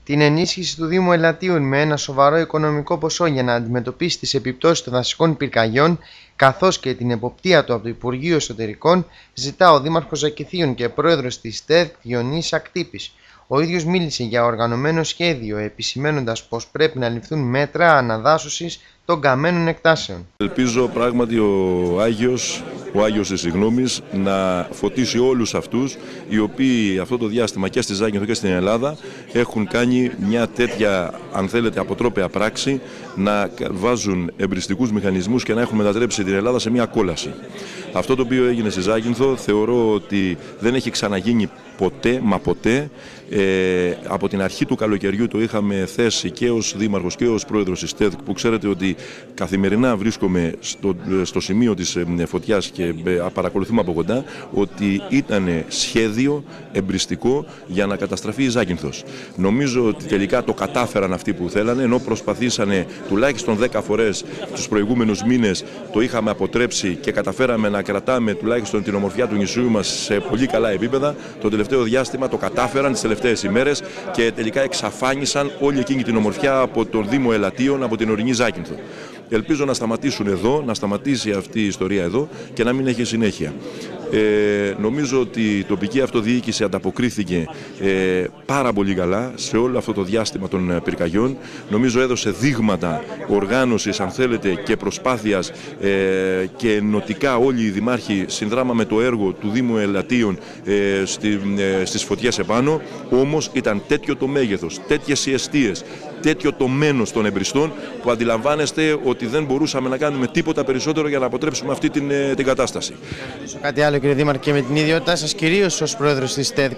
την ενίσχυση του Δήμου Ελαττίων με ένα σοβαρό οικονομικό ποσό για να αντιμετωπίσει τις επιπτώσεις των δασικών πυρκαγιών, καθώς και την εποπτεία του από το Υπουργείο Εσωτερικών, ζητά ο Δήμαρχος Ακηθίων και πρόεδρος της ΤΕΔ Διονύσης Ακτύπης. Ο ίδιος μίλησε για οργανωμένο σχέδιο, επισημαίνοντας πως πρέπει να ληφθούν μέτρα αναδάσωσης των καμένων εκτάσεων. Ελπίζω πράγματι ο Άγιος της Συγγνώμης να φωτίσει όλους αυτούς οι οποίοι αυτό το διάστημα και στη Ζάκυνθο και στην Ελλάδα έχουν κάνει μια τέτοια, αν θέλετε, αποτρόπαια πράξη, να βάζουν εμπριστικούς μηχανισμούς και να έχουν μετατρέψει την Ελλάδα σε μια κόλαση. Αυτό το οποίο έγινε στη Ζάκυνθο θεωρώ ότι δεν έχει ξαναγίνει ποτέ, μα ποτέ. Από την αρχή του καλοκαιριού το είχαμε θέσει και ως Δήμαρχος και ως Πρόεδρος της ΤΕΔ, που ξέρετε ότι καθημερινά βρίσκομαι στο σημείο της φωτιάς και παρακολουθούμε από κοντά, ότι ήταν σχέδιο εμπριστικό για να καταστραφεί η Ζάκυνθος. Νομίζω ότι τελικά το κατάφεραν αυτοί που θέλανε, ενώ προσπαθήσανε τουλάχιστον 10 φορές τους προηγούμενους μήνες, το είχαμε αποτρέψει και καταφέραμε να κρατάμε τουλάχιστον την ομορφιά του νησιού μας σε πολύ καλά επίπεδα. Το τελευταίο διάστημα το κατάφεραν τις τελευταίες ημέρες και τελικά εξαφάνισαν όλη εκείνη την ομορφιά από τον Δήμο Ελαττίων, από την ορεινή Ζάκυνθο. Ελπίζω να σταματήσουν εδώ, να σταματήσει αυτή η ιστορία εδώ και να μην έχει συνέχεια. Νομίζω ότι η τοπική αυτοδιοίκηση ανταποκρίθηκε πάρα πολύ καλά σε όλο αυτό το διάστημα των πυρκαγιών. Νομίζω έδωσε δείγματα οργάνωσης, αν θέλετε, και προσπάθειας και ενωτικά όλοι οι δημάρχοι συνδράμαμε το έργο του Δήμου Ελαττίων στις φωτιές επάνω. Όμως ήταν τέτοιο το μέγεθος, τέτοιες οι εστίες, τέτοιο το μένος των εμπριστών, που αντιλαμβάνεστε ότι δεν μπορούσαμε να κάνουμε τίποτα περισσότερο για να αποτρέψουμε αυτή την κατάσταση. Κάτι άλλο, κύριε Δήμαρχε, και με την ιδιότητά σας κυρίως ως πρόεδρος της ΤΕΔ,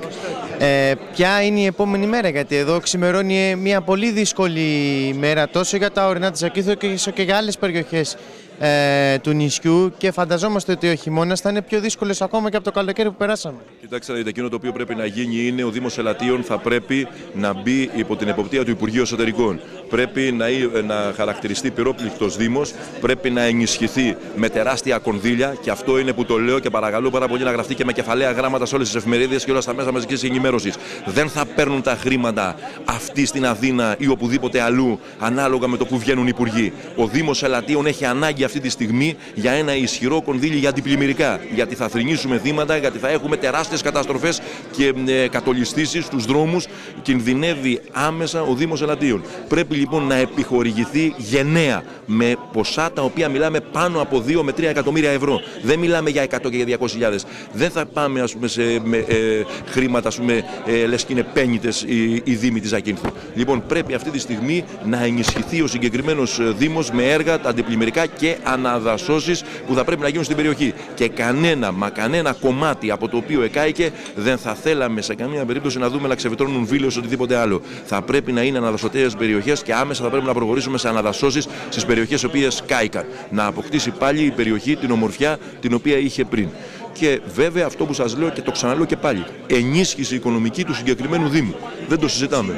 ποια είναι η επόμενη μέρα? Γιατί εδώ ξημερώνει μια πολύ δύσκολη μέρα τόσο για τα ορεινά της Ακήθου και για άλλες περιοχές του νησιού, και φανταζόμαστε ότι ο χειμώνας θα είναι πιο δύσκολος ακόμα και από το καλοκαίρι που περάσαμε. Κοιτάξτε, δείτε, εκείνο το οποίο πρέπει να γίνει είναι ο Δήμος Ελαττίων θα πρέπει να μπει υπό την εποπτεία του Υπουργείου Εσωτερικών. Πρέπει να χαρακτηριστεί πυρόπληκτος Δήμος, πρέπει να ενισχυθεί με τεράστια κονδύλια, και αυτό είναι που το λέω και παρακαλώ πάρα πολύ να γραφτεί και με κεφαλαία γράμματα σε όλες τις εφημερίδες και όλα στα μέσα μαζικής ενημέρωσης. Δεν θα παίρνουν τα χρήματα αυτοί στην Αθήνα ή οπουδήποτε αλλού, ανάλογα με το που βγαίνουν οι υπουργοί. Ο Δήμος Ελαττίων έχει ανάγκη αυτή τη στιγμή για ένα ισχυρό κονδύλι για αντιπλημμυρικά. Γιατί θα θρηνήσουμε θύματα, γιατί θα έχουμε τεράστιες καταστροφές και κατολιστήσεις στους δρόμους. Κινδυνεύει άμεσα ο Δήμος Ελαττίων. Πρέπει λοιπόν να επιχορηγηθεί γενναία με ποσά τα οποία μιλάμε πάνω από 2 με 3 εκατομμύρια ευρώ. Δεν μιλάμε για 100 και για 200.000. Δεν θα πάμε, ας πούμε, σε χρήματα, λες και είναι πέννητες οι Δήμοι της Ζάκυνθου. Λοιπόν, πρέπει αυτή τη στιγμή να ενισχυθεί ο συγκεκριμένος Δήμος με έργα τα αντιπλημμυρικά και αναδασώσεις που θα πρέπει να γίνουν στην περιοχή. Και κανένα κομμάτι από το οποίο εκάηκε δεν θα θέλαμε σε καμία περίπτωση να δούμε να ξεβετρώνουν βίλες ή οτιδήποτε άλλο. Θα πρέπει να είναι αναδασωτές περιοχές και άμεσα θα πρέπει να προχωρήσουμε σε αναδασώσεις στις περιοχές οι οποίες κάηκαν. Να αποκτήσει πάλι η περιοχή την ομορφιά την οποία είχε πριν. Και βέβαια αυτό που σας λέω και το ξαναλέω και πάλι, ενίσχυση οικονομική του συγκεκριμένου Δήμου. Δεν το συζητάμε.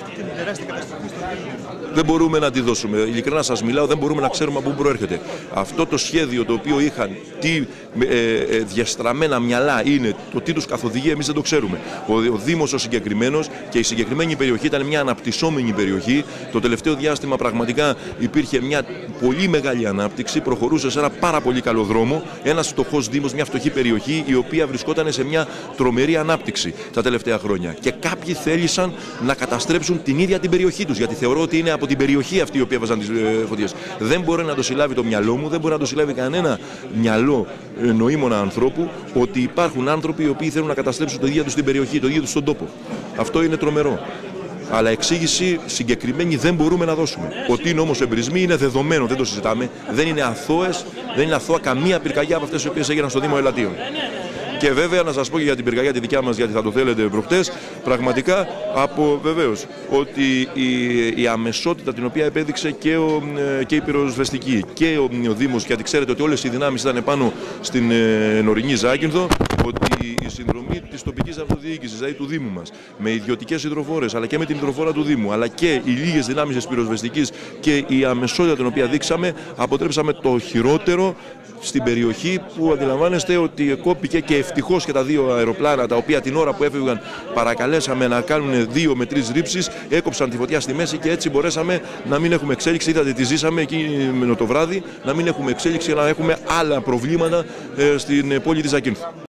Δεν μπορούμε να τη δώσουμε. Ειλικρινά σας μιλάω, δεν μπορούμε να ξέρουμε από πού προέρχεται. Αυτό το σχέδιο το οποίο είχαν, τι διαστραμμένα μυαλά είναι, το τι τους καθοδηγεί, εμείς δεν το ξέρουμε. Ο Δήμος ο συγκεκριμένος και η συγκεκριμένη περιοχή ήταν μια αναπτυσσόμενη περιοχή. Το τελευταίο διάστημα πραγματικά υπήρχε μια πολύ μεγάλη ανάπτυξη, προχωρούσε σε ένα πάρα πολύ καλό δρόμο. Ένας φτωχός Δήμος, μια φτωχή περιοχή, η οποία βρισκόταν σε μια τρομερή ανάπτυξη τα τελευταία χρόνια. Και κάποιοι θέλησαν να καταστρέψουν την ίδια την περιοχή τους, γιατί θεωρώ ότι είναι από την περιοχή αυτή η οποία έβαζαν τις φωτιές. Δεν μπορεί να το συλλάβει το μυαλό μου, δεν μπορεί να το συλλάβει κανένα μυαλό νοήμονα ανθρώπου, ότι υπάρχουν άνθρωποι οι οποίοι θέλουν να καταστρέψουν το ίδιο τους την περιοχή, το ίδιο τους τον τόπο. Αυτό είναι τρομερό. Αλλά εξήγηση συγκεκριμένη δεν μπορούμε να δώσουμε. Ότι είναι όμως εμπρισμοί είναι δεδομένο, δεν το συζητάμε. Δεν είναι αθώα καμία πυρκαγιά από αυτές οι οποίες έγιναν στο Δήμο Ελαττίων. Και βέβαια να σας πω και για την πυρκαγιά τη δικιά μας, γιατί θα το θέλετε προχτές, πραγματικά βεβαίως ότι η αμεσότητα την οποία επέδειξε και η πυροσβεστική και ο Δήμος, γιατί ξέρετε ότι όλες οι δυνάμεις ήταν πάνω στην ορεινή Ζάκυνθο, ότι η συνδρομή της τοπικής αυτοδιοίκησης, δηλαδή του Δήμου μας, με ιδιωτικές υδροφόρες, αλλά και με την υδροφόρα του Δήμου, αλλά και οι λίγες δυνάμεις της πυροσβεστικής και η αμεσότητα την οποία δείξαμε, αποτρέψαμε το χειρότερο στην περιοχή, που αντιλαμβάνεστε ότι κόπηκε, και ευτυχώς και τα δύο αεροπλάνα, τα οποία την ώρα που έφευγαν παρακαλέσαμε να κάνουν 2 με 3 ρήψεις, έκοψαν τη φωτιά στη μέση και έτσι μπορέσαμε να μην έχουμε εξέλιξη. Είδατε τι ζήσαμε εκείνο το βράδυ, να μην έχουμε εξέλιξη, να έχουμε άλλα προβλήματα στην πόλη της Ζακίνθου.